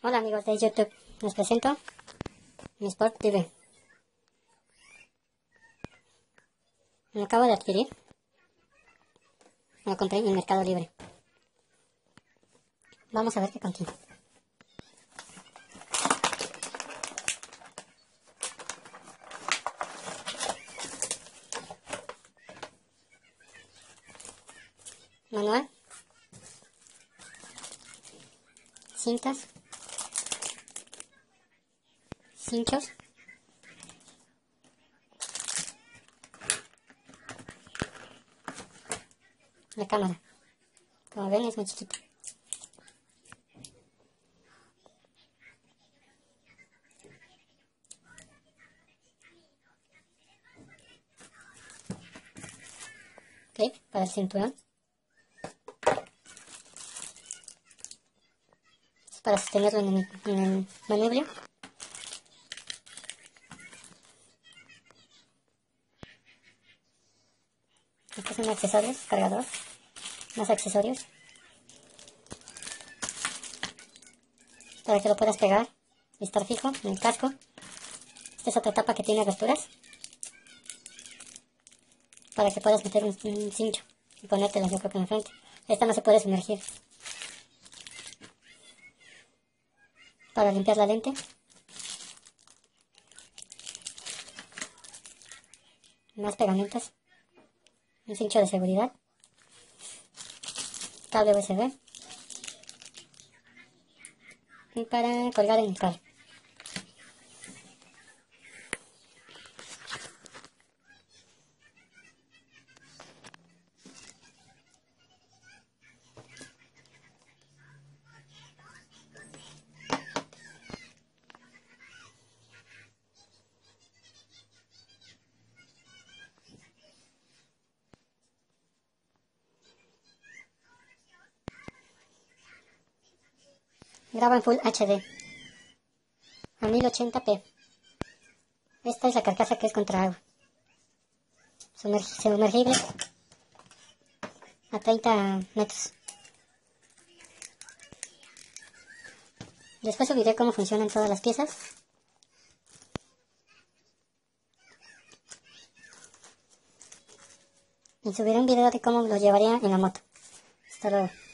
Hola amigos de YouTube, les presento mi Sport TV. Lo acabo de adquirir, lo compré en el Mercado Libre. Vamos a ver qué contiene. Manual, cintas, cinchos, la cámara. Como ven, es muy chiquita. Clip para el cinturón. Es para sostenerlo en el manubrio. Estos son accesorios, cargador, más accesorios, para que lo puedas pegar y estar fijo en el casco. Esta es otra tapa que tiene aberturas, para que puedas meter un cincho y ponértela yo creo que en la frente. Esta no se puede sumergir. Para limpiar la lente. Más pegamentos. Un cincho de seguridad. Cable USB. Y para colgar en el carro. Graba en Full HD a 1080p. Esta es la carcasa que es contra agua. Sumergible a 30 metros. Después subiré cómo funcionan todas las piezas. Y subiré un video de cómo lo llevaría en la moto. Hasta luego.